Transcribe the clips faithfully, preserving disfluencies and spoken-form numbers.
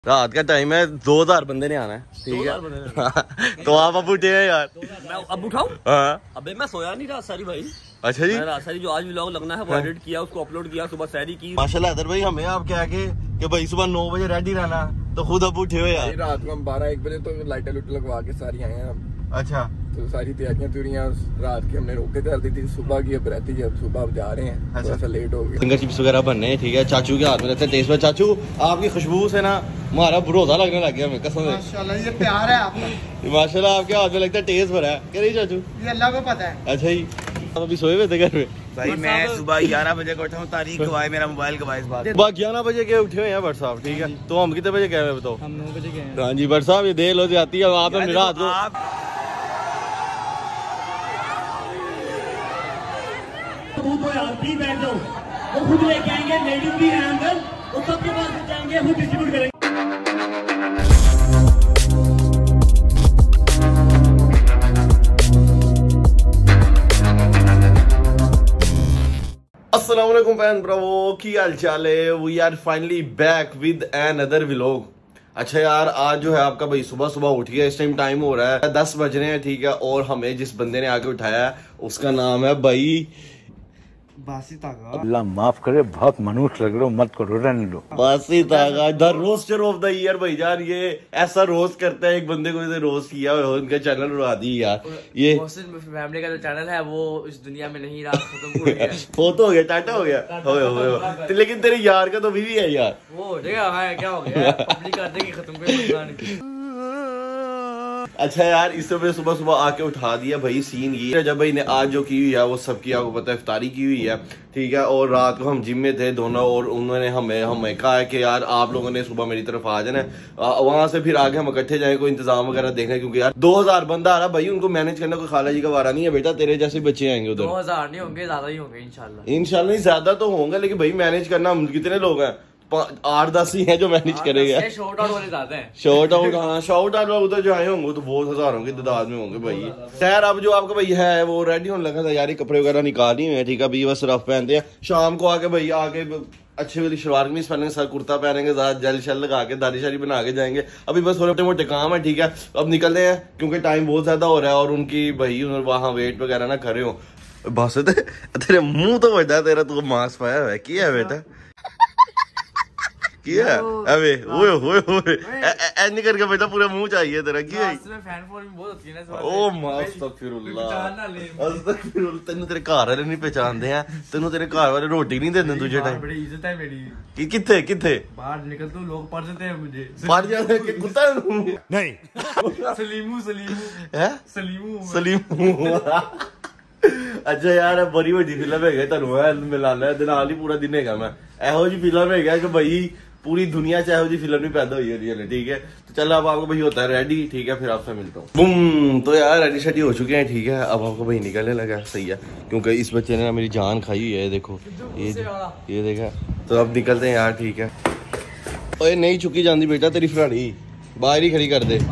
रात का टाइम है, दो हजार बंदे ने आना है, ठीक है। तो आप अब उठे हैं यार? मैं अब उठाऊं? हाँ। अबे मैं सोया नहीं रात सारी भाई। अच्छा जी। रात सारी जो आज व्लॉग लगना है वो एडिट किया, उसको अपलोड किया, सुबह सैरी की। माशाल्लाह अदर भाई, हमें आप क्या के कि भाई सुबह नौ बजे रेडी रहना, तो खुद अब उठे हो यार? रात को हम बारह एक बजे तो लाइटें लुट लगवा के सारी आए हैं हम। अच्छा। तो सारी तैयारियां तुरियां रात की हमने रोके कर दी थी, सुबह की अब रहती है, अब सुबह अब जा रहे हैं। अच्छा। थोड़ा सा लेट हो गया। फिंगर चिप्स वगैरह बनने हैं, ठीक है। चाचू के हाथ में रहते हैं टेस्ट में। चाचू आपकी खुशबू से ना हमारा भरोसा लगने लग गया हमें, कसम से। माशाल्लाह ये प्यार है आपका। माशाल्लाह आपके हाथ में लगता है टेस्ट भरा है, क्या नहीं चाचू? ये अल्लाह को पता है। अच्छा जी। आप अभी सोए हुए थे घर में? भाई मैं सुबह ग्यारह बजे का उठा हूँ, तारीख गवाए मेरा मोबाइल गवाए इस बात। सुबह ग्यारह बजे के उठे हुए हैं भट्ट साहब, ठीक है। तो हम कितने बजे गए बताओ? हम नौ बजे गए हैं। हाँ जी भट्ट साहब, ये देर हो जाती है आप रात को। बैठ जाओ, वो खुद लेके आएंगे, लेडीज भी हैं अंदर, वो सबके पास जाएंगे, खुद डिस्ट्रीब्यूट करेंगे। अस्सलाम वालेकुम फैन ब्रो, की हाल चाल है? We are finally back with another vlog. अच्छा यार, आज जो है आपका भाई सुबह सुबह उठ गया। इस टाइम टाइम हो रहा है दस बज रहे हैं, ठीक है। और हमें जिस बंदे ने आके उठाया है उसका नाम है भाई बासी तागा। अल्लाह माफ करे, बहुत मनुष्य लग रहे हो, मत करो, रहने दो। बासी तागा the roaster of the year भाईजान। ये ऐसा रोस्ट करता है एक बंदे को, इसे रोस्ट किया और उनका चैनल उड़ा दी यार। ये फैमिली का जो चैनल है वो इस दुनिया में नहीं रहा, खत्म हो गया। वो तो हो गया, टाटा हो गया, हो गया, हो गया। लेकिन तेरे यार का तो भी है यार, वो हो जाएगा। हाँ, क्या हो गया, पब्लिक कर देगी, खत्म कर। अच्छा यार, इस समय सुबह सुबह आके उठा दिया भाई। सीन ये जब भाई ने आज जो की हुई है वो सबकी आपको पता है, इफ्तारी की हुई है, ठीक है। और रात को हम जिम में थे दोनों, और उन्होंने हमें हमें कहा है कि यार आप लोगों ने सुबह मेरी तरफ आ जाना, वहां से फिर आगे हम इकट्ठे जाए, कोई इंतजाम वगैरह देखना, क्योंकि यार दो हजार बंदा आ रहा भाई, उनको मैनेज करना कोई खाला जी का वारा नहीं है बेटा। तेरे जैसे बच्चे आएंगे उधर। दो हजार नहीं होंगे, ज्यादा ही होंगे इंशाल्लाह। इंशाल्लाह नहीं, ज्यादा तो होंगे, लेकिन भाई मैनेज करना कितने लोग हैं? आठ दस ही हैं जो मैनेज करेगा। शॉर्ट आउट वाले ज्यादा हैं। शॉर्ट आउट, हाँ शॉर्ट आउट लोग उधर जो आए होंगे तो बहुत हजारों की तादाद में होंगे भाई। खैर अब जो आपका भाई है वो रेडी होने लगा था यार, ये कपड़े वगैरह निकाल हुए हैं, ठीक है। अभी बस रफ पहनते हैं, शाम को आके भाई आके अच्छी वाली शलवार कमीज पहनेंगे, सर कुर्ता पहनेंगे, जल शल लगा के दाढ़ी शारी बना के जाएंगे। अभी बस थोड़े मोटे काम है, ठीक है। अब निकलते हैं क्योंकि टाइम बहुत ज्यादा हो रहा है, और उनकी भाई वहाँ वेट वगैरह ना करे हो। बस तेरे मुंह तो बड़ा, तेरा तो मास्क पाया हुआ है, क्या है बेटा? किया अबे ओए ओए ओए ऐसे करके बेटा पूरा मुंह चाहिए तेरा, क्या है? फैन फॉलोइंग बहुत होती है ना। ओ मास्तगफिरुल्लाह, अस्तगफिरुल्लाह। तेनू तेरे घर वाले नहीं पहचानते हैं, तेनू तेरे घर वाले रोटी नहीं देते तुझे टाइम। बड़ी इज्जत है मेरी। कि किथे किथे बाहर निकल तो लोग पढ़ देते हैं मुझे। पढ़ जाते हैं कि कुत्ता नहीं सलीमू सलीमू है सलीमू सलीमू। अच्छा यार, बड़ी बड़ी फिल्म है तेन मिलाना नाल ही पूरा दिन है। मैं एहो जी फिल्म है कि भाई पूरी दुनिया च एहो जी फिल्म नहीं पैदा हुई है, ठीक है। तो चलो अब आपको भाई होता है रेडी, ठीक है। फिर आपसे मिलता हूँ। बुम, तो यार रेडी शेडी हो चुके हैं, ठीक है। अब आपको भाई निकलने लगा, सही है, क्योंकि इस बच्चे ने ना मेरी जान खाई हुई है, देखो ये ये देखा। तो अब निकलते हैं यार, ठीक है। ओए नहीं चुकी जाती बेटा तेरी फराड़ी, बाहर ही खड़ी कर दे।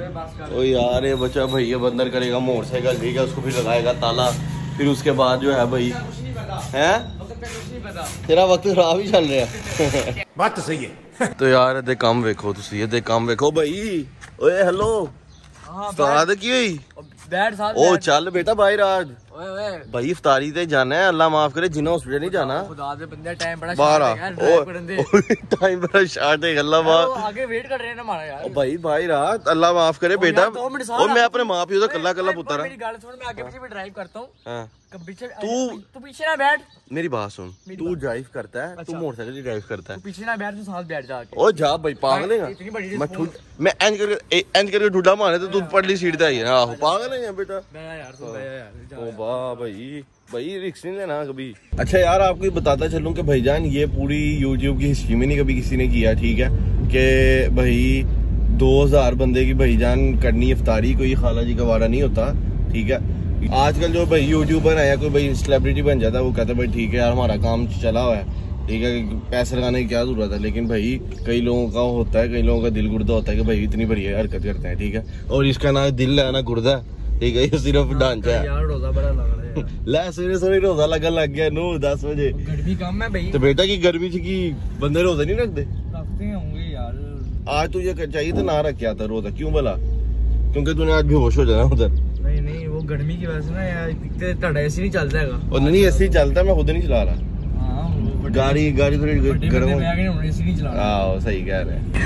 ओ यार ये बच्चा भैया बंदर करेगा मोटरसाइकिल, ठीक है, उसको फिर लगाएगा ताला, फिर उसके बाद जो है भाई है तेरा वक्त खराब ही चल रहा है। बात तो सही है। तो यार ये काम वेखो तुसी, ये काम वेखो भाई। ओए हेलो उस्ताद की हुई बैठ साथ ओ चल बेटा बाहर आज ओए ओए भाई इफ्तारी ते जाना है, अल्लाह माफ करे जिन्ना हॉस्पिटल नहीं जाना। खुदा दे बंदे टाइम बड़ा बाहर आ, ओ टाइम बड़ा शार्ट है, अल्लाह माफ। आगे वेट कर रहे हैं ना हमारा यार। ओ भाई भाई रात अल्लाह माफ करे बेटा। और मैं अपने माँ पियो का कल्ला कल्ला पुत्र। मेरी गाड़ी सुन, मैं आगे पीछे भी ड्राइव करता हूँ। हां पीछे तू तू पीछे ना बैठ, मेरी बात सुन, तू ड्राइव करता है, तू मोटरसाइकिल ड्राइव करता है, तू पीछे ना बैठ, तू साथ बैठ जा। ओ जा भाई पागल है मैं ठुड मैं एंज करके एंज करके ठुडा मारे तो तू पडली सीट पे आई है। आहो पागल है बेटा। मैं यार सुन यार। ओ वाह भाई भाई रिक्स नहीं लेना कभी। अच्छा यार आपको बताता चलूं कि भाईजान ये पूरी यूट्यूब की हिस्ट्री में नहीं कभी किसी ने किया, ठीक है, कि भाई दो हजार बंदे की भाईजान करनी इफ्तारी, कोई खाला जी का वारा नहीं होता, ठीक है। आजकल जो भाई यूट्यूबर है या कोई भाई सेलिब्रिटी बन जाता है, वो कहता है भाई ठीक है यार हमारा काम चला हुआ है, ठीक है, पैसे लगाने की क्या जरूरत है। लेकिन भाई कई लोगों का होता है, कई लोगों का दिल गुर्दा होता है कि भाई इतनी बढ़िया हरकत करते हैं, ठीक है। और इसका ना दिल है ना गुर्दा, ठीक है, ये सिर्फ ढांचा है यार। रोजा बड़ा लग रहा है ले सवेरे सवेरे रोजा लगन लग गया नौ दस बजे। गर्मी कम है भाई। तो बेटा की गर्मी की बंदे रोजा नहीं रखते? रखते होंगे यार, आज तुझे चाहिए तो ना रख के आता रोजा, क्यों भला? क्योंकि तूने आज बेहोश हो जाना उधर। नहीं नहीं वो गर्मी की वजह से ना यार तेरा एसी नहीं चलता है। और नहीं ऐसे ही चलता, मैं खुद नहीं चला रहा। हाँ गाड़ी गाड़ी थोड़ी गर्म हो। एसी नहीं चला। हाँ सही कह रहे हैं।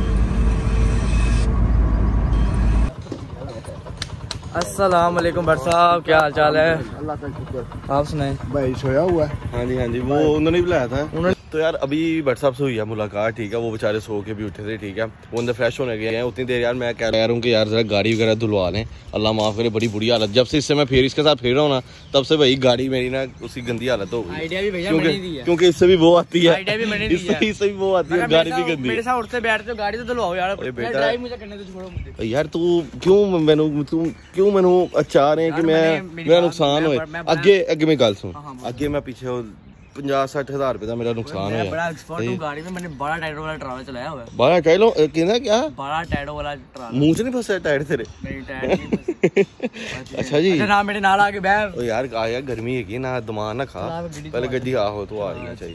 अस्सलाम वालेकुम भट्ट साहब, क्या हाल चाल है? अल्लाह का शुक्र। आप सुनाए? भाई सोया हुआ है। हाँ जी हाँ जी, वो उन्होंने ही बुलाया था उन्होंने। तो यार अभी भट्ट साहब से हुई है मुलाकात, ठीक है। वो बेचारे सो के भी उठे थे, ठीक है। वो अंदर फ्रेश होने गए हैं। उतनी देर यार मैं कह रहा हूँ कि यार जरा गाड़ी वगैरह धुलवा लें। अल्लाह माफ़ करे, बड़ी बुरी हालत। जब से इससे मैं फिर इसके साथ फिर रहा हूँ ना, तब से भाई गाड़ी मेरी ना उसकी गंदी हालत हो गई। आइडिया भी भैया मैंने दी है, क्योंकि इससे भी वो आती है, आइडिया भी मैंने दी है। इससे भी वो आती है, गाड़ी भी गंदी। मेरे साथ उठते बैठते हो, गाड़ी तो धुलवाओ यार। बेटा ड्राइव मुझे करने दो, छोड़ो मुझे यार। तू क्यों मैनू तू क्यों मैनू चाह रहे हैं कि मैं मेरा नुकसान हो अगे अगे मेरी गल सुन। अगे मैं पीछे पंजाह सठ हजार रुपए का मेरा नुकसान है। बड़ा एक्सपर्ट हूं गाड़ी में, मैंने बड़ा टायरों वाला ट्रैवल चलाया हुआ है। बड़ा टायरों कहना क्या? बड़ा टायरों वाला ट्रैवल। मुंह से नहीं फंसा टायर तेरे? नहीं टायर नहीं फंसे। अच्छा जी। अच्छा ना मेरे नाल आके बैठ। ओ यार आया गर्मी है कि ना, दिमाग ना खा, पहले गड्डी आ हो तो आ रही है चाहिए।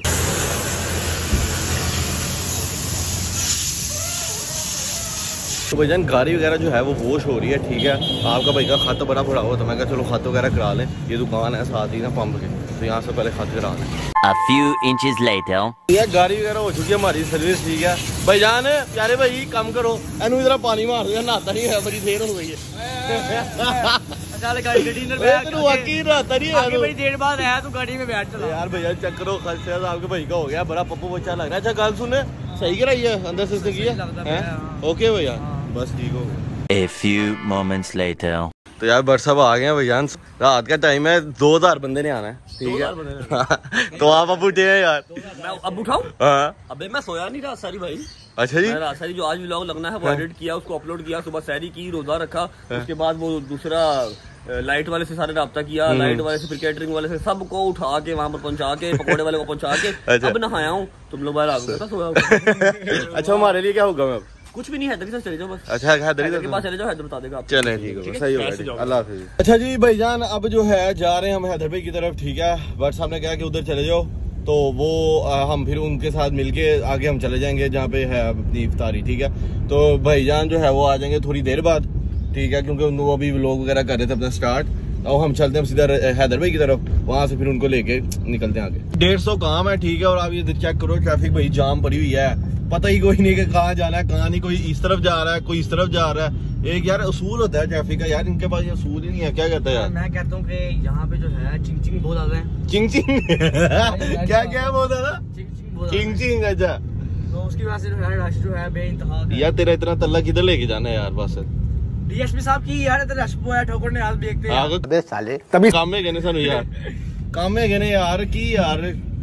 तो भाईजान गाड़ी वगैरह जो है वो वॉश हो रही है, ठीक है। आपका भाई का खत बड़ा बड़ा हुआ, तो मैं कहा चलो खत वगैरह करा लें। ये दुकान है साथ ही ना पंप के, तो यहाँ से पहले खत करा लें। A few inches later. ये गाड़ी वगैरह हो चुकी है हमारी सर्विस, ठीक है। भाईजान प्यारे भाई काम करो, एनू इधर पानी मार दो, नहाता नहीं है, बड़ी देर हो गई है। चल गाड़ी गड्डी अंदर बैठ। तू वाकई नहाता नहीं है, बड़ी देर बाद आया तू गाड़ी में बैठ चला। यार भैया चेक करो, खर्चा आपके भाई का हो गया, बड़ा पप्पू बच्चा लग रहा है। अच्छा गल सुन, सही कराई है अंदर से की है? ओके भैया बस ठीक हो गया। A few moments later. तो यार भट्ट साहब आ गए हैं भैया, रात का टाइम है, दो हजार बंदे ने आना है, ठीक है। तो आप अब उठे हैं यार? मैं अब उठाऊं? हाँ अबे मैं सोया नहीं रात सारी भाई। अच्छा जी। मैं रात सारी जो आज व्लॉग लगना है वो एडिट किया, उसको अपलोड किया, सुबह सैरी की, रोजा रखा, उसके बाद वो दूसरा लाइट वाले से सारे राब्ता किया, लाइट वाले से फिर कैटरिंग वाले से सबको उठा के वहाँ पर पहुंचा के, पकौड़े वाले को पहुंचा के अच्छा। अब नहाया हूँ, तुम लोग बाहर आ गए था सोया। अच्छा हमारे लिए क्या होगा? मैं कुछ भी नहीं, हैदर के साथ चले जाओ बस। अच्छा हैदर के पास चले जाओ, हैदर बता देगा। चले ठीक है, सही होगा, अल्लाह हाफिज़। अच्छा जी भाईजान अब जो है जा रहे हैं हम हैदर भाई की तरफ, ठीक है। भट्ट साहब ने कहा कि उधर चले जाओ, तो वो आ, हम फिर उनके साथ मिलके आगे हम चले जाएंगे जहाँ पे है अपनी इफ्तारी, ठीक है। तो भाईजान जो है वो आ जाएंगे थोड़ी देर बाद, ठीक है, क्योंकि वो अभी व्लॉग वगैरह कर रहे थे अपना स्टार्ट। और हम चलते हैं सीधा हैदर भाई की तरफ, वहां से फिर उनको लेके निकलते हैं आगे। डेढ़ सौ काम है, ठीक है। और आप ये चेक करो, ट्रैफिक भाई जाम पड़ी हुई है, पता ही कोई नहीं कि कहाँ जाना है कहाँ नहीं। कोई इस तरफ जा रहा है, कोई इस तरफ जा रहा है। एक यार असूल होता है ट्रैफिक का, यार इनके पास ये असूल ही नहीं है। क्या कहता है यार? मैं कहता हूँ कि यहाँ पे जो है चिंग चिंग बहुत ज्यादा है। चिंग चिंग क्या क्या बहुत ज्यादा? चिंग चिंग बहुत चिंग चिंग। अच्छा तो उसकी वजह से जो है रश जो है बेइंतहा है। यार तेरा इतना तल्ला किधर लेके जाना है यार? बस डीएसपी साहब की यार इधर रश है, ठोकर ने हाथ देखते हैं। अबे साले तभी काम में गए सानू यार, काम में गए यार की यार।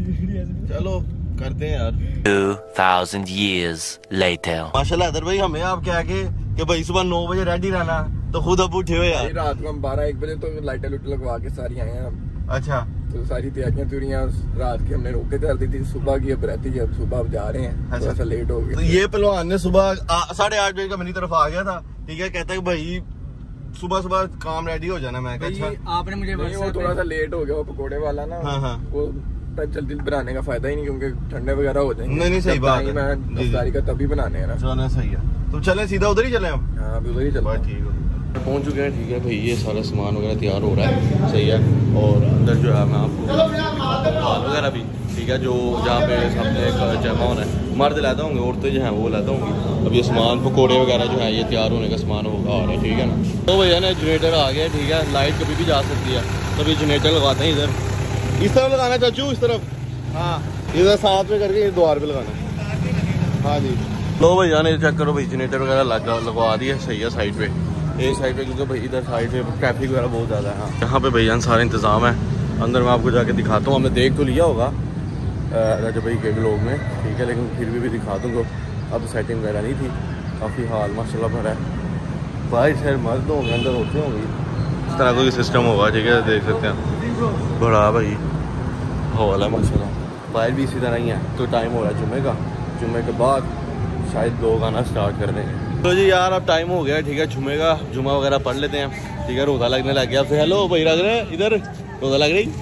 चलो करते हैं यार। Two thousand years later. माशाल्लाह हैदर भाई, हमें आप क्या के कि भाई सुबह नौ बजे रेडी रहना, तो खुद अब उठे हो यार। रात को हम बारह एक बजे तो लाइटें लुट लगवा के सारी आए हैं हम। अच्छा तो सारी तैयारियां तुरियां रात की हमने रोक के कर दी थी, सुबह की अब रहती है, अब सुबह अब जा रहे हैं, थोड़ा सा लेट हो गया। तो ये पहलवान ने सुबह साढ़े आठ बजे का मेरी तरफ आ गया था, ठीक है। कहता है कि भाई सुबह सुबह काम रेडी हो जाना। मैं अच्छा आपने मुझे वो थोड़ा सा लेट हो गया, वो पकोड़े वाला ना, हाँ हाँ वो जल्दी बनाने का फायदा ही नहीं, क्योंकि ठंडे वगैरह हो जाएंगे। नहीं नहीं सही बात है, मैं इफ्तारी का तभी बनाने हैं ना। चलो सही है, तो चले सीधा उधर ही चले हम। हाँ अभी उधर ही चल। ठीक है पहुंच चुके हैं, ठीक है भाई। ये सारा सामान वगैरह तैयार हो रहा है, सही है। और अंदर जो है मैं आपको हाल वगैरह भी, ठीक है, जो जहाँ पे सामने एक जमा होना है, मर्द लाता होंगे, औरतें जो हैं वो लाता होंगी। अब ये सामान पकौड़े वगैरह जो है ये तैयार होने का सामान होगा आ रहा है, ठीक है ना। तो भैया ना जनरेटर आ गया, ठीक है। लाइट कभी भी जा सकती है, तो अभी जनरेटर लगाते हैं इधर। इस तरफ लगाना चाचू, इस तरफ, हाँ इधर साथ में करके द्वार पे लगाना। हाँ जी लो भैया ने चेक करो भाई, जनरेटर वगैरह लगा लगवा दिया, सही है साइड पे, एक साइड पे, क्योंकि भाई इधर साइड पे ट्रैफिक वगैरह बहुत ज़्यादा है। हाँ यहाँ पे भैया सारा इंतज़ाम है, अंदर मैं आपको जाके दिखाता हूँ। हमने देख तो लिया होगा राजा भाई के लोग में, ठीक है, लेकिन फिर भी, भी दिखा दूँगा। अब सेटिंग वगैरह नहीं थी, काफ़ी हाल माशाल्लाह भरा है। भाई शहर मर्द होंगे, अंदर होते होंगे, इस तरह कोई सिस्टम होगा, ठीक है, देख सकते हैं बड़ा भाई हॉल है माशाल्लाह। बाहर भी इसी तरह ही है। तो टाइम हो रहा है जुम्मे का, जुम्मे के बाद शायद लोग आना स्टार्ट कर देंगे। तो जी यार अब टाइम हो गया, ठीक है, जुम्मे का, जुम्मा वगैरह पढ़ लेते हैं, ठीक है। रोज़ा लगने लग गया। हेलो भाई लग रहे हैं इधर, रोज़ा लग रही?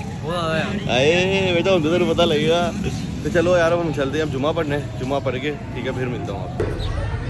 अरे बेटा उनको तो पता लगेगा। तो चलो यार हम चलते हैं अब जुम्मा पढ़ने, जुम्मा पढ़ के, ठीक है, फिर मिलता हूँ आपको।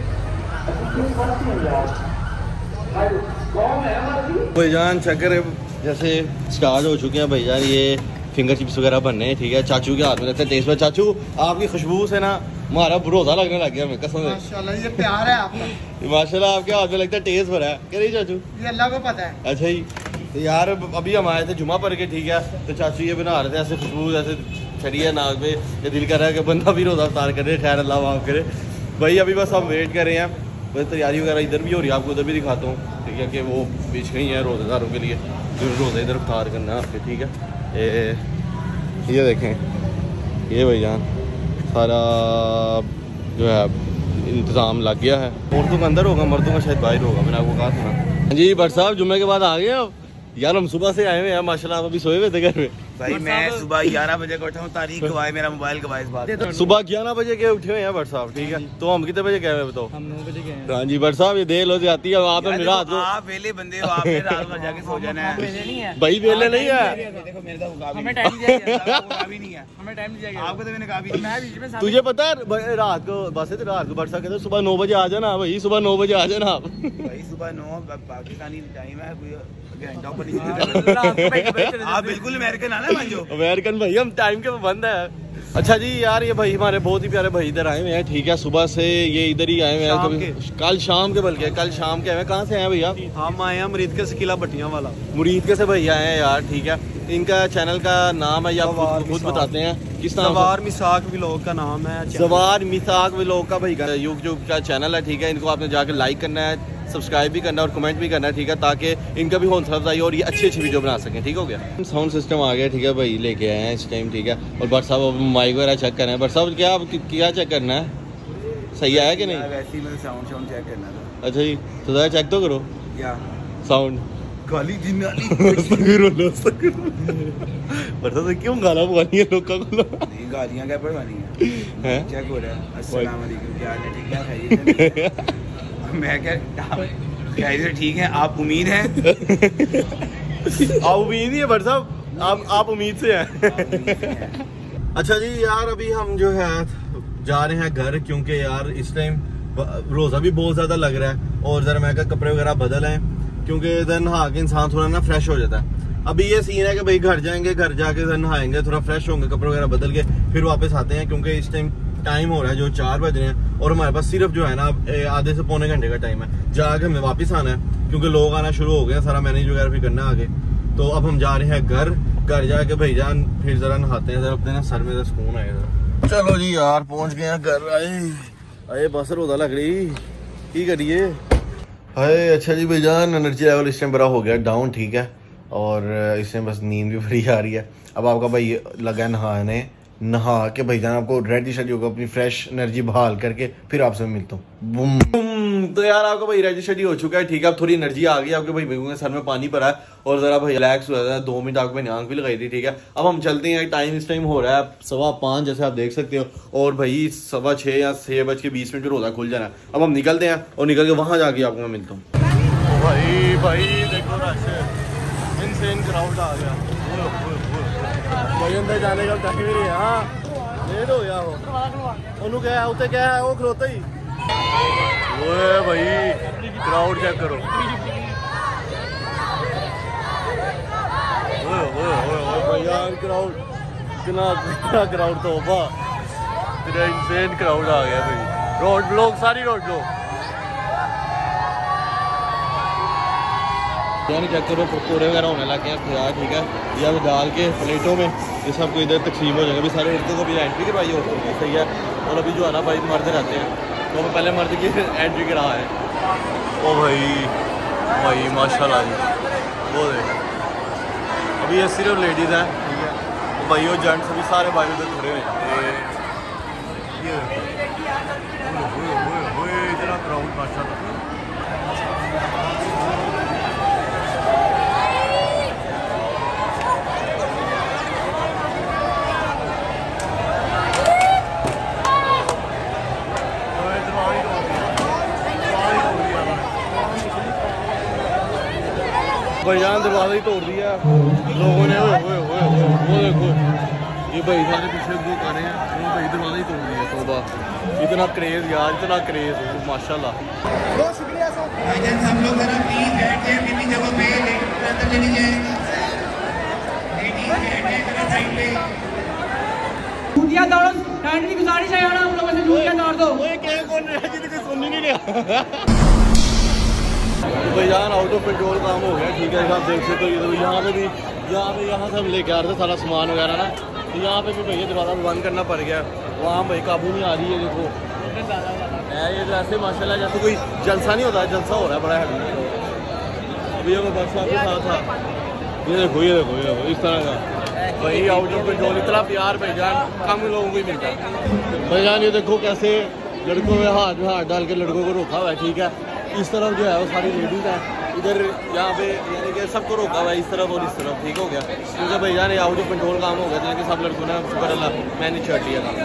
भाईजान चक्कर जैसे स्टार्ट हो चुके हैं भाईजान, ये फिंगर चिप्स वगैरह बनने हैं, ठीक है। चाचू के हाथ में रहते हैं टेस्ट में। चाचू आपकी खुशबू से ना हमारा भरोसा लगने लग गया हमें, कसम से। माशाल्लाह ये प्यार है आपका। माशाल्लाह आपके हाथ में लगता है टेस्ट भरा है, क्या नहीं चाचू? ये अल्लाह को पता है। अच्छा जी, तो यार अभी हम आए थे जुमा पढ़ के, ठीक है। तो चाचू ये बना रहे थे ऐसे खुशबू ऐसे छड़ी है नाक पे, ये दिल कर रहा है कि बंदा भी रोज़ा अफ्तार करे, खैर अल्लाह माफ़ करे भाई। अभी बस हम वेट कर रहे हैं, बस तैयारी वगैरह इधर भी हो रही है, आपको उधर भी दिखाता हूँ, ठीक है। कि वो बीच गई है रोज़ेदारों के लिए जो रोज़ा इधर अफ्तार करना है आपके, ठीक है। ये ये देखें, ये भाईजान सारा जो है इंतज़ाम लग गया है। औरतों का अंदर होगा, मर्दों का शायद बाहर होगा, मैंने आपको कहा था। जी भट्ट साहब जुम्मे के बाद आ गए अब? यार हम सुबह से आए हुए हैं माशाल्लाह, आप अभी सोए हुए थे घर में? भाई मैं सुबह ग्यारह बजे को उठा हूँ, तारीख गवाए मेरा मोबाइल गवाए इस बात। सुबह ग्यारह बजे के उठे हुए हैं भट्ट साहब, ठीक है। तो हम कितने बजे गए हुए बताओ? हम नौ बजे गए। हाँ जी भट्ट साहब, ये देर हो जाती है आप रात को। आप वेले बंदे हो, आपने रात को जाके सो जाना है। भाई वेले नहीं है, देखो मेरे तो हमें टाइम दिया गया, भी नहीं है, हमें टाइम दिया गया। आपको तो मैंने कहा भी नहीं। मैं बीच में साथ- तुझे पता है रात को बस है, रात को भट्ट साहब कहते सुबह नौ बजे आ जाना भाई, सुबह नौ बजे आ जाना आप। भाई सुबह नौ पाकिस्तानी टाइम है, कोई घंटा ऊपर नहीं। आप बिल्कुल अमेरिकन आना बन जो अमेरिकन भाई, हम टाइम के पाबंद है। अच्छा जी यार, ये भाई हमारे बहुत ही प्यारे भाई इधर आए हुए हैं, ठीक है। सुबह से ये इधर ही आए हुए हैं, कभी कल शाम के, बल्कि कल शाम के आए हैं। कहाँ से आए हैं भैया? हम आए हैं मुरीद के किला भट्टियां वाला। मुरीद के से भैया आए हैं यार, ठीक है। इनका चैनल का नाम है या आप खुद बताते हैं किस नाम? सवार मिसाक व्लॉग का नाम है। सवार मिसाक व्लॉग का भाई का यूट्यूब का चैनल है, ठीक है। इनको आपने जाकर लाइक करना है, सब्सक्राइब भी करना है और कमेंट भी करना है, ठीक है, ताकि इनका भी हौसला अफजाई और ये अच्छी अच्छी वीडियो बना सकें, ठीक हो गया। साउंड सिस्टम आ गया, ठीक है भाई, लेके आए हैं इस टाइम, ठीक है। और भट्ट साहब अब माइक वगैरह चेक करना है। भट्ट साहब क्या क्या चेक करना है, सही आया कि नहीं? वैसे ही मैं साउंड साउंड चेक करना था। अच्छा जी, तो ज़रा चेक तो करो क्या साउंड। गाली जिनाली भट्ट क्यों गाला बुआनी है लोगों को? नहीं गालियां क्या पढ़वानी है, हैं? चेक हो रहा है। अस्सलाम वालेकुम, क्या हाल है, ठीक है, खैरियत है? मैं क्या खैरियत ठीक है, आप उम्मीद है? आप उम्मीद ही है भट्ट साहब, आप आप उम्मीद से हैं। अच्छा जी यार, अभी हम जो है जा रहे हैं घर, क्योंकि यार इस टाइम रोज़ा भी बहुत ज़्यादा लग रहा है और ज़रा मैं कपड़े वगैरह बदल हैं, क्योंकि इधर नहा के इंसान थोड़ा ना फ्रेश हो जाता है। अभी ये सीन है कि भाई घर जाएंगे, घर जाके इधर नहाएंगे, थोड़ा फ्रेश होंगे, कपड़े वगैरह बदल के फिर वापस आते हैं, क्योंकि इस टाइम टाइम हो रहा है जो चार बज रहे हैं और हमारे पास सिर्फ जो है ना आधे से पौने घंटे का टाइम है। जाके हमें वापस आना है, क्योंकि लोग आना शुरू हो गए हैं, सारा मैनेज वगैरह भी करना आगे। तो अब हम जा रहे हैं घर, घर जाके भाईजान फिर जरा नहाते हैं, जरा अपने ना सर में सुकून आएगा। चलो जी यार, पहुंच गए हैं घर। आए आए बस रोदा लग रही, की करिए। हाय अच्छा जी भाईजान, एनर्जी लेवल इस टाइम बड़ा हो गया डाउन, ठीक है। और इस टाइम बस नींद भी बड़ी आ रही है। अब आपका भाई लगा है नहाने, नहा के भाईजान आपको रेडी शेडी होगा, अपनी फ्रेश एनर्जी बहाल करके फिर आपसे मिलता हूँ। बूम। तो यार आपका भाई रेडी शेडी हो चुका है, ठीक है। अब थोड़ी एनर्जी आ गई आपके भाई, भाई सर में पानी भरा है और जरा भाई रिलैक्स हुआ था, दो मिनट आपको मैंने आंख भी लगाई थी, ठीक है। अब हम चलते हैं, टाइम इस टाइम हो रहा है सवा पाँच जैसे आप देख सकते हो, और भाई सवा छः या छः बज के बीस मिनट में रोज़ा खुल जाना है। अब हम निकलते हैं और निकल के वहाँ जाके आपको मैं मिलता हूँ। भाई भाई देखो रश, इनसेन क्राउड आ गया भाई, अंदर जाने का टाइम ही नहीं है। हाँ लेट हो गया वो, उन्होंने क्या है उते क्या है वो खलोता ही। ओए भाई क्राउड चेक करो, ओए ओए ओए भाई यार क्राउड कितना कितना क्राउड तो होगा, तेरा इनसेन क्राउड आ गया भाई। रोड ब्लॉक, सारी रोड ब्लॉक। चेक करो पकौड़े वगैरह होने लगे हैं यार, ठीक है। ये अब डाल के प्लेटों में ये सबको इधर तकसीम हो जाएगा। अभी सारे औरतों को भी एंट्री करवाई हो सही है। और अभी जो है ना भाई मर्द रहते हैं, तो हमें पहले मर्द की एंट्री करा है। ओ भाई भाई माशाल्लाह जी, वो देख अभी ये सिर्फ लेडीज़ हैं, ठीक है। तो भाई वो जेंट्स अभी सारे भाई उधर खड़े हुए हैं, इतना क्राउड माशाल्लाह। भाईजान दरवाजा ही तोड़ दिया लोगों ने, ओए ओए ओए वो देखो ये भाई सारे पीछे जो गाने हैं वो भाई दरवाजा ही तोड़ दिया तोबा। इतना क्रेज यार, इतना क्रेज माशाल्लाह। बहुत शुक्रिया सर। भाईजान सब लोग जरा प्लीज बैठ जाए अपनी जगह पे, अंदर चली जाए। लेडीज बैठ जाए जरा साइड पे। जूतियां दौड़ो, काइंडली गुजारिश है आप लोगों से जूतियां दौड़ दो। ओए क्या कौन रहा है जिसको सुन ही नहीं रहा। भाई जान आउट ऑफ कंट्रोल काम हो गया, ठीक है आप देख सकते हो। यहाँ पे भी यहाँ पे यहाँ से हम लेके आ रहे थे सारा सामान वगैरह ना, तो यहाँ पे भी भैया दरवाज़ा बंद करना पड़ गया। वहाँ भाई काबू नहीं आ रही है। देखो है ये तो ऐसे माशाल्लाह जैसे कोई जलसा नहीं होता, जलसा हो रहा है बड़ा हैवी। अभी वो बस आपके साथ था, ये देखो ये देखो ये देखो इस तरह का भाई आउट ऑफ कंट्रोल। इतना प्यार भाईजान कम लोगों को ही मिलता है भाईजान। ये देखो कैसे लड़कों में हाथ में हाथ डाल के लड़कों को रोका हुआ है, ठीक है। इस तरफ जो है वो सारी लेडीज है, इधर यहाँ पे यानी कि सबको रोका हुआ है इस तरफ और इस तरफ, ठीक हो गया। क्योंकि भैया आउट ऑफ कंट्रोल काम हो गया, कि सब लड़कों ने शुक्र अल्लाह मैंने छट लिया काम।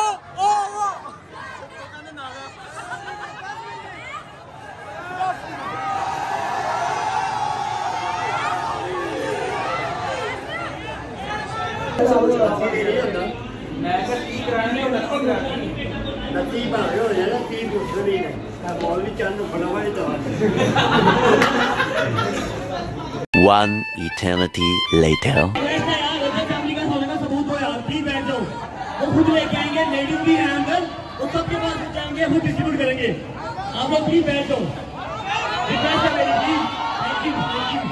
One eternity later. फैमिली का होने का सबूत हो यार, प्लीज बैठ जाओ। वो खुद लेके आएंगे, लेडीज भी हैं अंदर, वो सबके पास जाएंगे, खुद डिस्ट्रीब्यूट करेंगे। आप लोग प्लीज बैठ जाओ। रिक्वेस्ट है मेरी, please. Thank you thank you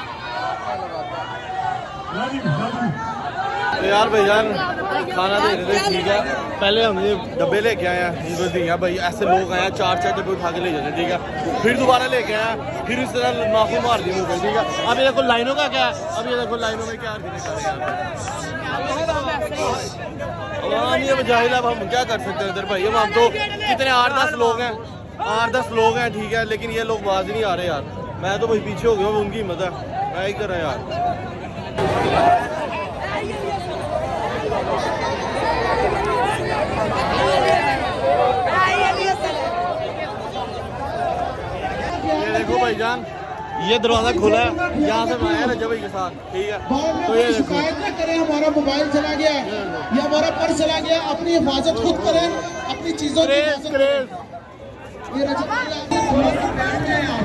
love you love you. तो यार भाईजान खाना दे रहे थे, ठीक है। पहले हमने डब्बे लेके आए हैं, बस दिया भाई ऐसे लोग आए हैं चार चार डब्बे उठा के ले जाते हैं, ठीक है। फिर दोबारा लेके आए, फिर इस तरह नाखून मार दिए मुझे, ठीक है। अब ये देखो लाइनों का क्या है, अब ये देखो लाइनों में क्या ये जाहिल। अब हम क्या कर सकते हैं इधर भाई, हम तो कितने आठ दस लोग हैं, आठ दस लोग हैं, ठीक है। लेकिन ये लोग बाज नहीं आ रहे यार। मैं तो भाई पीछे हो गया हूँ, उनकी हिम्मत है, मैं ही कर रहा यार। ये देखो भाईजान ये दरवाजा खुला है, यहाँ से मैं आया रजा भाई के साथ, ठीक है। तो ये देखो शिकायत ना करें, हमारा मोबाइल चला गया या हमारा पर्स चला गया, अपनी हिफाजत खुद करें, अपनी चीजों की हिफाजत करें। ये रजत भाई थोड़ा सा बैठ जाए आप।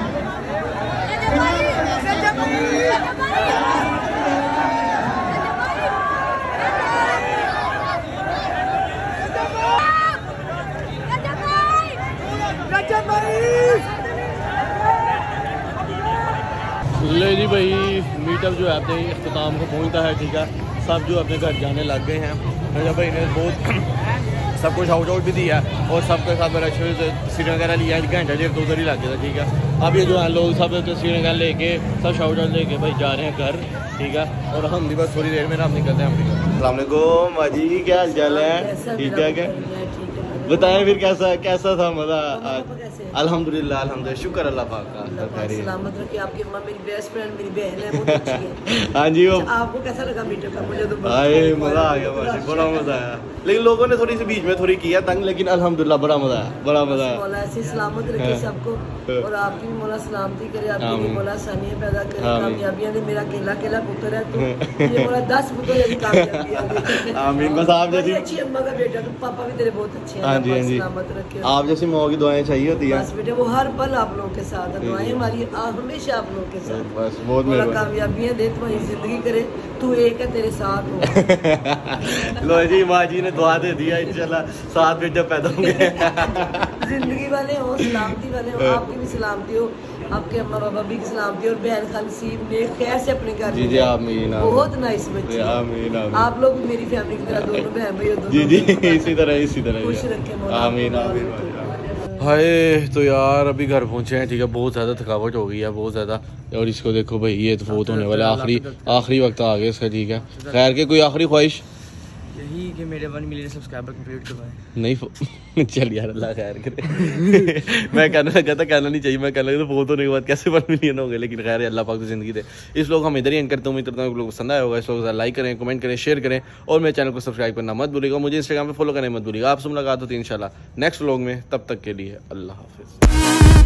ले जी भाई मीटअप जो है अपने अख्ताम को पहुंचता है, ठीक है। सब जो अपने घर जाने लग गए हैं। रजा भाई ने बहुत सब कुछ आउट आउट भी दिया और सबके साथ मेरा अच्छे से तस्वीरें वगैरह लिया, घंटा डेढ़ तो उधर ही लग गया था, ठीक है। अब ये जो है लोग सब तस्वीरें वगैरह लेके सब शाउट आउट लेके भाई जा रहे हैं घर, ठीक है। और हम भी बस थोड़ी देर में ना हम निकलते हैं अमरीका। अस्सलाम वालेकुम माजी, क्या हाल चाल है? ठीक है क्या बताएं फिर कैसा कैसा था मजा आज? अल्हम्दुलिल्लाह अल्हम्दुलिल्लाह शुक्र अल्लाह पाक का सलामत रखे। आपकी अम्मा मेरी बेस्ट फ्रेंड, मेरी बहन है, बहुत अच्छी है। हाँ जी वो आपको कैसा लगा मीटअप का? मुझे तो आए मजा आ गया, बड़ा मजा आया। लेकिन लोगों ने थोड़ी सी बीच में थोड़ी किया तंग, लेकिन अल्हम्दुलिल्लाह बड़ा मजा आया, बड़ा मजा आया। मौला ऐसे सलामत रखे सबको, और आपकी भी मौला सलामती करे, आपकी मौला सानिया पैदा करे, कामयाबियां दे। मेरा अकेला अकेला पुत्र है तो ये मौला दस पुत्र है कामयाबियां दे। आमीन। बस आप जैसी अच्छी अम्मा का बेटा, तो पापा भी तेरे बहुत अच्छे हैं। हाँ जी हाँ जी, आप जैसी माँ की दुआएं चाहिए होती है। बस बेटे वो हर पल आप लोगों के साथ है, दुआएं हमारी हमेशा आप लोगों के साथ। बस बहुत मेहरबानी, कामयाबियां दे, तुम्हारी जिंदगी करे, तू एक है तेरे साथ हो। लो जी माँ जी ने दुआ दे दिया, इंशाल्लाह सात बेटे पैदा होंगे। जिंदगी वाले हो, सलामती वाले हो, आपकी भी सलामती हो, आपके अम्मा बाबा भी की सलामती और बहन खान सीब ने खैर से अपने घर जी जी आमीन। बहुत नाइस बच्चे आमीन आमीन। आप लोग मेरी फैमिली की तरह दोनों बहन भाई हो, जी जी इसी तरह इसी तरह खुश रखे मौला। आमीन आमीन। हाय तो यार अभी घर पहुंचे हैं, ठीक है। बहुत ज़्यादा थकावट हो गई है, बहुत ज़्यादा। और इसको देखो भाई ये तो फोत होने वाला, आखिरी आखिरी वक्त आ गया इसका, ठीक है। खैर के कोई आखिरी ख्वाहिश यही कि मेरे वन मिलियन सब्सक्राइबर कंप्लीट करवाएं। नहीं चल यार अल्लाह खैर करे। मैं कहने लगा था, कहना नहीं चाहिए, मैं कहने लगा तो बहुत होने के बाद कैसे वन मिलियन हो गए, लेकिन खैर अल्लाह पाक तो जिंदगी दे। इस लोग हम इधर ही एंड करते हैं। उम्मीद करता हूँ लोग पसंद आया होगा। इस लोग लाइक करें, कमेंट करें, शेयर करें और मेरे चैनल को सब्सक्राइब करना मत भूलिएगा। मुझे इंस्टाग्राम पे फॉलो करना मत भूलिएगा। आपसे मुलाकात होती है इंशाल्लाह नेक्स्ट व्लॉग में, तब तक के लिए अल्लाह हाफिज़।